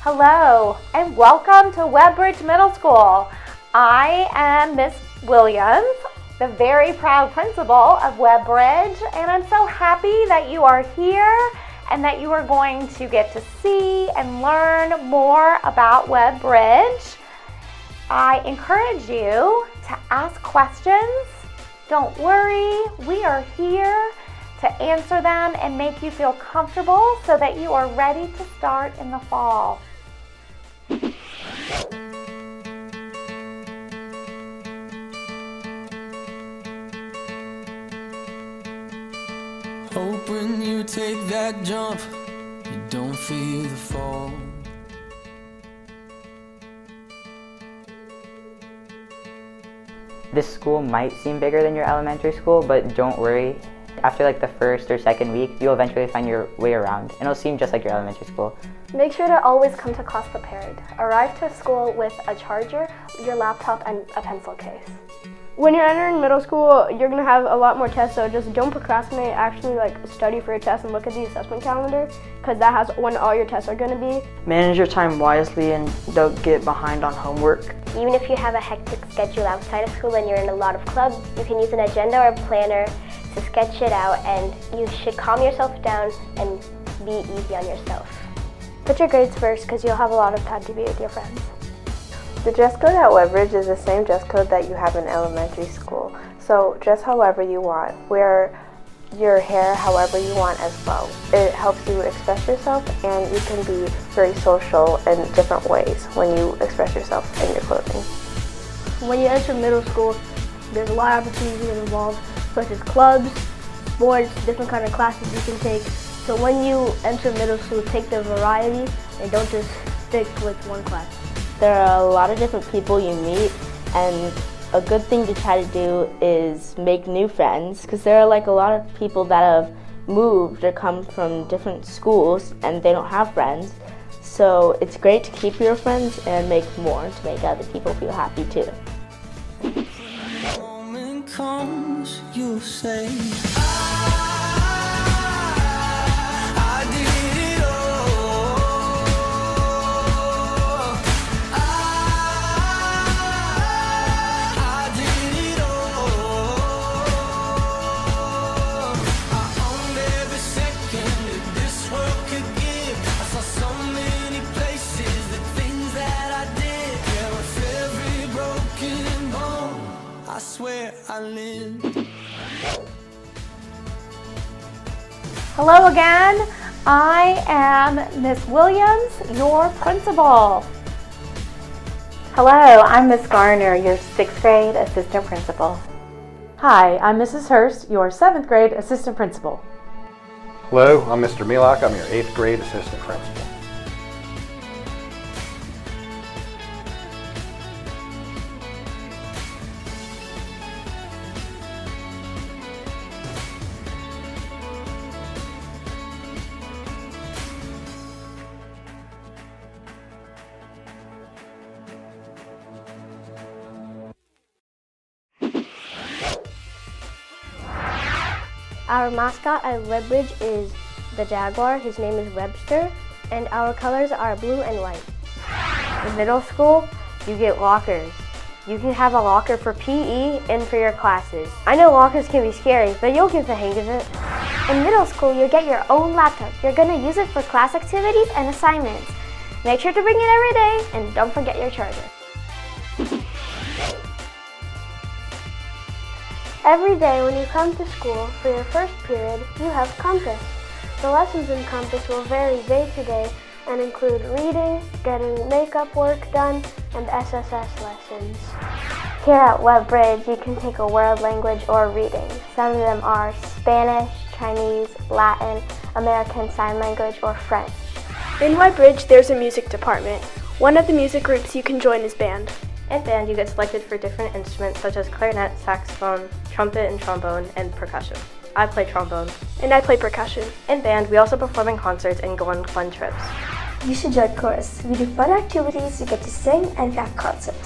Hello and welcome to Webbridge Middle School. I am Miss Williams, the very proud principal of Webbridge, and I'm so happy that you are here and that you are going to get to see and learn more about Webbridge. I encourage you to ask questions. Don't worry, we are here to answer them and make you feel comfortable so that you are ready to start in the fall. Hope when you take that jump, you don't feel the fall. This school might seem bigger than your elementary school, but don't worry. After like the first or second week, you'll eventually find your way around, and it'll seem just like your elementary school. Make sure to always come to class prepared. Arrive to school with a charger, your laptop, and a pencil case. When you're entering middle school, you're going to have a lot more tests, so just don't procrastinate. Actually, study for your test and look at the assessment calendar, because that has when all your tests are going to be. Manage your time wisely and don't get behind on homework. Even if you have a hectic schedule outside of school and you're in a lot of clubs, you can use an agenda or a planner to sketch it out, and you should calm yourself down and be easy on yourself. Put your grades first, because you'll have a lot of time to be with your friends. The dress code at Webbridge is the same dress code that you have in elementary school. So dress however you want. Wear your hair however you want as well. It helps you express yourself, and you can be very social in different ways when you express yourself in your clothing. When you enter middle school, there's a lot of opportunities involved, such as clubs, sports, different kind of classes you can take. So when you enter middle school, take the variety and don't just stick with one class. There are a lot of different people you meet, and a good thing to try to do is make new friends, because there are a lot of people that have moved or come from different schools and they don't have friends. So it's great to keep your friends and make more to make other people feel happy too. When the moment comes, you'll say, I did it all. I did it all. I owned every second that this world could give. I saw so many places, the things that I did. Yeah, with every broken bone, I swear I lived. Hello again. I am Miss Williams, your principal. Hello, I'm Miss Garner, your 6th grade assistant principal. Hi, I'm Mrs. Hurst, your 7th grade assistant principal. Hello, I'm Mr. Milak, I'm your 8th grade assistant principal. Our mascot at Webbridge is the Jaguar. His name is Webster, and our colors are blue and white. In middle school, you get lockers. You can have a locker for PE and for your classes. I know lockers can be scary, but you'll get the hang of it. In middle school, you'll get your own laptop. You're going to use it for class activities and assignments. Make sure to bring it every day, and don't forget your charger. Every day when you come to school for your first period, you have Compass. The lessons in Compass will vary day to day and include reading, getting makeup work done, and SSS lessons. Here at Webbridge, you can take a world language or reading. Some of them are Spanish, Chinese, Latin, American Sign Language, or French. In Webbridge, there's a music department. One of the music groups you can join is band. In band, you get selected for different instruments such as clarinet, saxophone, trumpet and trombone, and percussion. I play trombone. And I play percussion. In band, we also perform in concerts and go on fun trips. You should join chorus. We do fun activities, you get to sing, and have concerts.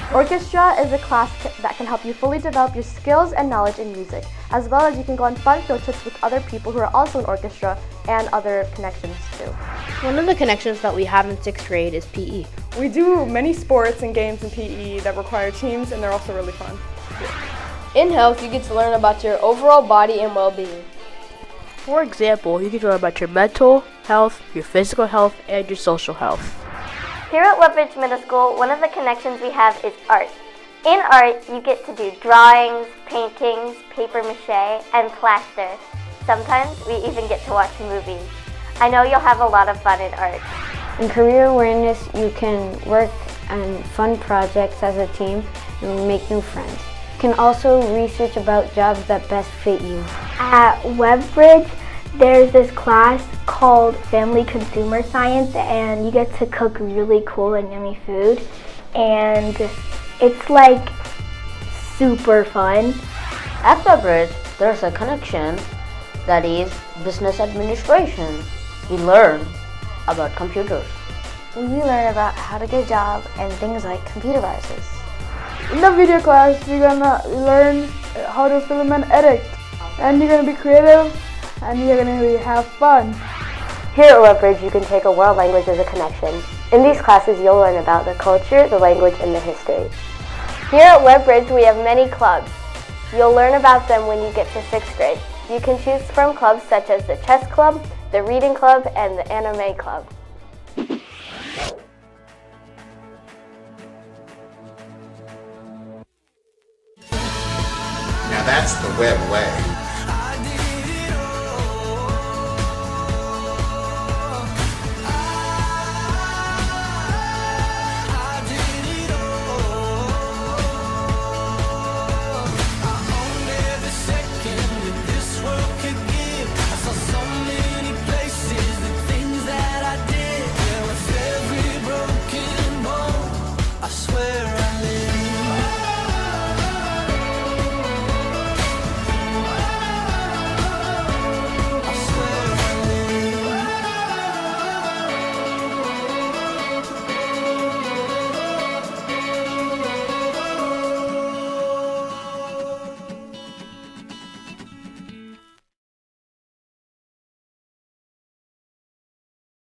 Orchestra is a class that can help you fully develop your skills and knowledge in music, as well as you can go on fun field trips with other people who are also in orchestra and other connections too. One of the connections that we have in 6th grade is PE. We do many sports and games in PE that require teams, and they're also really fun. In health, you get to learn about your overall body and well-being. For example, you get to learn about your mental health, your physical health, and your social health. Here at Westbridge Middle School, one of the connections we have is art. In art, you get to do drawings, paintings, paper mache, and plaster. Sometimes we even get to watch movies. I know you'll have a lot of fun in art. In career awareness, you can work on fun projects as a team and make new friends. You can also research about jobs that best fit you. At Westbridge, there's this class called Family Consumer Science, and you get to cook really cool and yummy food, and it's like super fun. At Westbridge, there's a connection that is business administration. We learn about computers. We learn about how to get a job and things like computer viruses. In the video class, we're gonna learn how to film and edit, and you're gonna be creative, and you're gonna have fun. Here at Westbridge, you can take a world language as a connection. In these classes, you'll learn about the culture, the language, and the history. Here at Westbridge, we have many clubs. You'll learn about them when you get to 6th grade. You can choose from clubs such as the chess club, the reading club, and the anime club. Now that's the Webb way.